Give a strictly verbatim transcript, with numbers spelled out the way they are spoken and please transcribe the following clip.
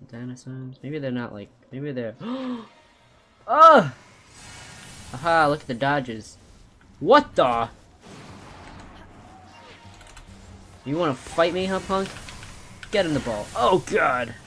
Dinosaurs? Maybe they're not like... Maybe they're... Oh! Aha, look at the dodges. What the? You wanna fight me, huh, punk? Get in the ball. Oh, God!